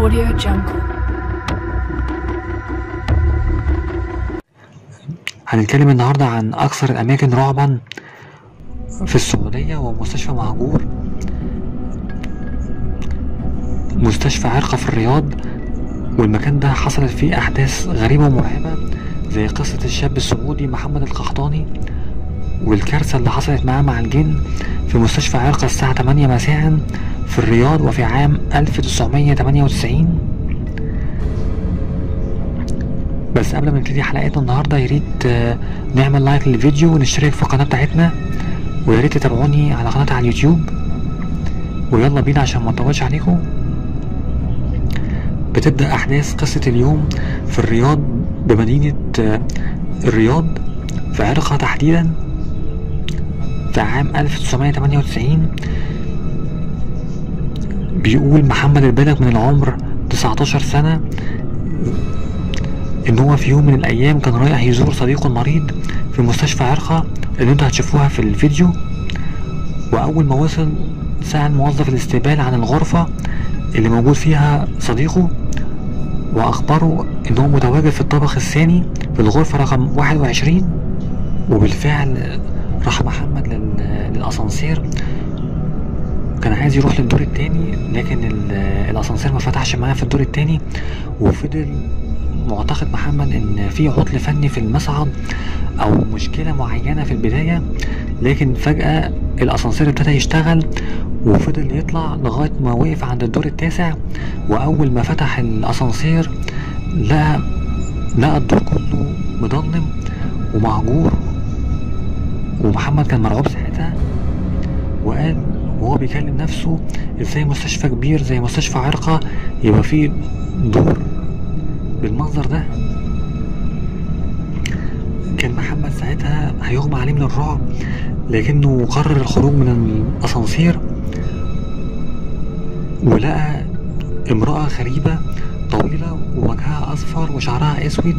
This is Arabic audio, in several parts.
AudioJungle. هنتكلم النهاردة عن أكثر الأماكن رعبا في السعودية، ومستشفى مهجور، مستشفى عرقة في الرياض. والمكان ده حصلت فيه أحداث غريبة ومرعبة، زي قصة الشاب السعودي محمد القحطاني، والكارثة اللي حصلت معاه مع الجن في مستشفى عرقة الساعة 8 مساء في الرياض وفي عام 1998. بس قبل ما نبتدي حلقتنا النهاردة، ياريت نعمل لايك للفيديو ونشترك في القناة بتاعتنا، وياريت تتابعوني على قناتي على اليوتيوب. ويلا بينا عشان ما نطولش عليكم. بتبدأ أحداث قصة اليوم في الرياض، بمدينة الرياض في عرقة تحديدا في عام 1998. بيقول محمد البالغ من العمر 19 سنة ان هو في يوم من الايام كان رايح يزور صديقه المريض في مستشفى عرقة اللي انتوا هتشوفوها في الفيديو. واول ما وصل سأل موظف الاستقبال عن الغرفة اللي موجود فيها صديقه، واخبره ان هو متواجد في الطابق الثاني في الغرفة رقم 21. وبالفعل راح محمد للاسانسير، كان عايز يروح للدور التاني، لكن الاسانسير ما فتحش معاه في الدور التاني. وفضل معتقد محمد ان في عطل فني في المصعد او مشكلة معينة في البداية، لكن فجأة الاسانسير ابتدى يشتغل وفضل يطلع لغاية ما وقف عند الدور التاسع. واول ما فتح الاسانسير لقى الدور كله مظلم ومهجور. ومحمد كان مرعوب ساعتها، وقال وهو بيكلم نفسه ازاي مستشفى كبير زي مستشفى عرقة يبقى فيه دور بالمنظر ده. كان محمد ساعتها هيغمى عليه من الرعب، لكنه قرر الخروج من الاسانسير ولقى امرأة غريبة طويلة ووجهها اصفر وشعرها اسود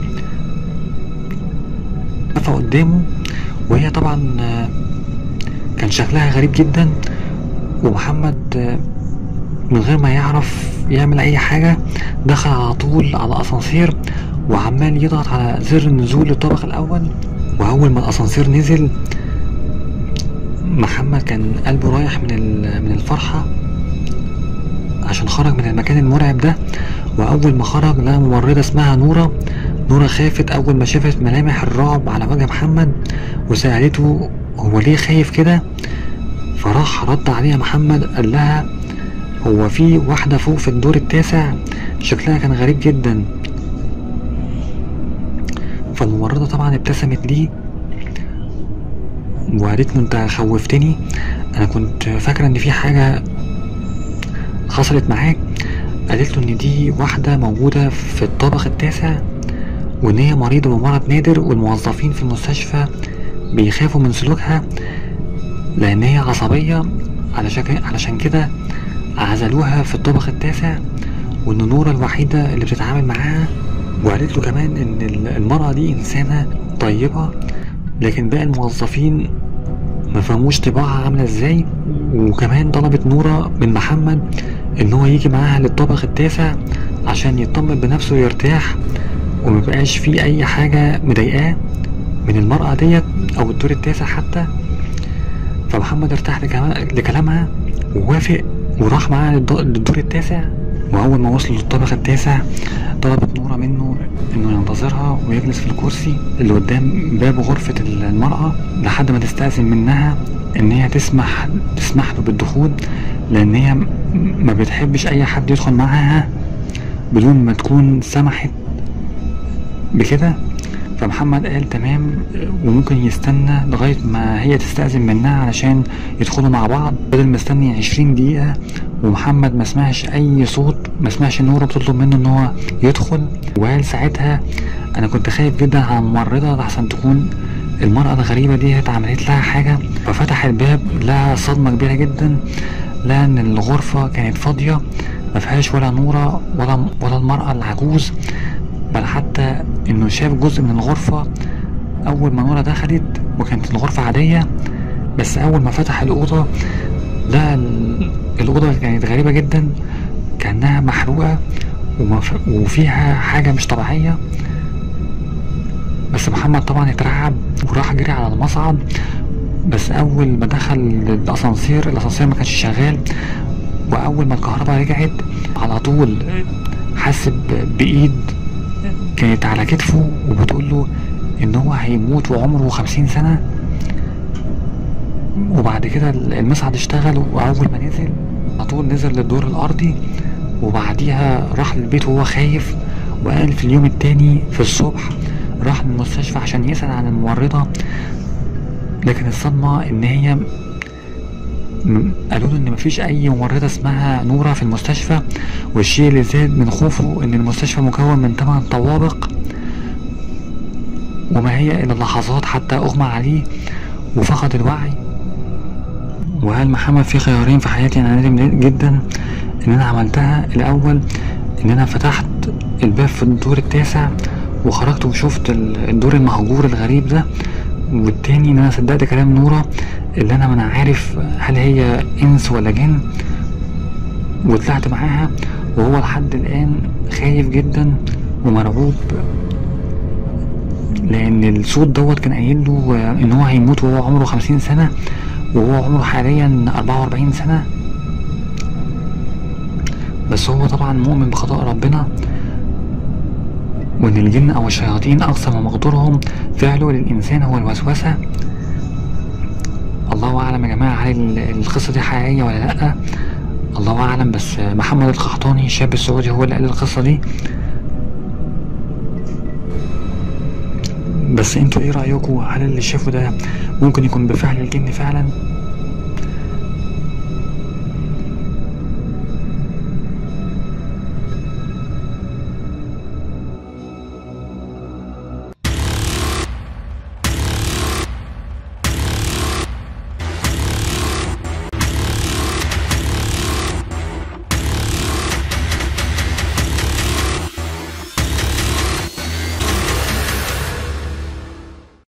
واقفة قدامه، وهي طبعا كان شكلها غريب جدا. ومحمد من غير ما يعرف يعمل اي حاجة دخل على طول على الاسانسير وعمال يضغط على زر النزول للطابق الاول. واول ما الاسانسير نزل محمد كان قلبه رايح من الفرحة عشان خرج من المكان المرعب ده. واول ما خرج لقى ممرضة اسمها نورة خافت اول ما شافت ملامح الرعب على وجه محمد، وسألته هو ليه خايف كده. فراح رد عليها محمد قال لها هو في واحدة فوق في الدور التاسع شكلها كان غريب جدا. فالممرضة طبعا ابتسمت ليه وقالت له انت خوفتني، انا كنت فاكرة ان في حاجة حصلت معاك. قالت له ان دي واحدة موجودة في الطابق التاسع، وان هي مريضة بمرض نادر، والموظفين في المستشفى بيخافوا من سلوكها لان هي عصبية، علشان كده عزلوها في الطابق التاسع، وان نورة الوحيدة اللي بتتعامل معاها. وقالت له كمان ان المرأة دي انسانة طيبة، لكن باقي الموظفين ما فهموش طباعها عاملة ازاي. وكمان طلبت نورة من محمد ان هو يجي معاها للطابق التاسع عشان يطمن بنفسه ويرتاح ومبقاش فيه اي حاجة مضايقاه من المرأة ديت او الدور التاسع حتى. فمحمد ارتاح لكلامها ووافق وراح معاها للدور التاسع. واول ما وصلوا للطابق التاسع طلبت نورة منه انه ينتظرها ويجلس في الكرسي اللي قدام باب غرفة المرأة لحد ما تستأذن منها ان هي تسمح له بالدخول، لان هي ما بتحبش اي حد يدخل معاها بدون ما تكون سمحت بكده. فمحمد قال تمام وممكن يستنى لغاية ما هي تستأذن منها علشان يدخلوا مع بعض. بدل ما استني 20 دقيقة ومحمد ما سمعش اي صوت، ما سمعش نورة بتطلب منه ان هو يدخل. وقال ساعتها انا كنت خايف جدا على الممرضة لحسن تكون المرأة الغريبة دي اتعملت لها حاجة. ففتح الباب لقى صدمة كبيرة جدا، لقى ان الغرفة كانت فاضية ما فيهاش ولا نورة ولا المرأة العجوز، بل حتى انه شاف جزء من الغرفة اول ما نورة دخلت وكانت الغرفة عادية. بس اول ما فتح الأوضة لقى الأوضة كانت غريبة جدا، كأنها محروقة وفيها حاجة مش طبيعية. بس محمد طبعا اترعب وراح جري على المصعد. بس اول ما دخل الاسانسير ما كانش شغال، واول ما الكهرباء رجعت على طول حس بايد كانت على كتفه وبتقول له ان هو هيموت وعمره 50 سنة. وبعد كده المصعد اشتغل، واول ما نزل على طول نزل للدور الارضي، وبعديها راح للبيت وهو خايف. وقال في اليوم التاني في الصبح راح للمستشفى عشان يسأل عن الممرضة، لكن الصدمة ان هي قالوا له ان مفيش اي ممرضة اسمها نورة في المستشفى. والشيء اللي زاد من خوفه ان المستشفى مكون من 8 طوابق، وما هي الا لحظات حتى اغمى عليه وفقد الوعي. وقال محمد في خيارين في حياتي انا ندم جدا ان انا عملتها. الاول ان انا فتحت الباب في الدور التاسع وخرجت وشفت الدور المهجور الغريب ده، والتاني ان انا صدقت كلام نورة اللي انا ما عارف هل هي انس ولا جن، وطلعت معاها. وهو لحد الان خايف جدا ومرعوب، لان الصوت دوت كان قايل له ان هو هيموت وهو عمره 50 سنة، وهو عمره حاليا 44 سنة. بس هو طبعا مؤمن بقضاء ربنا، وان الجن او الشياطين اقصى ما مقدورهم فعله للانسان هو الوسوسة. الله اعلم يا جماعة هل القصة دي حقيقية ولا لا، الله اعلم. بس محمد القحطاني الشاب السعودي هو اللي قال القصة دي. بس انتوا ايه رأيكم؟ هل اللي شافه ده ممكن يكون بفعل الجن فعلا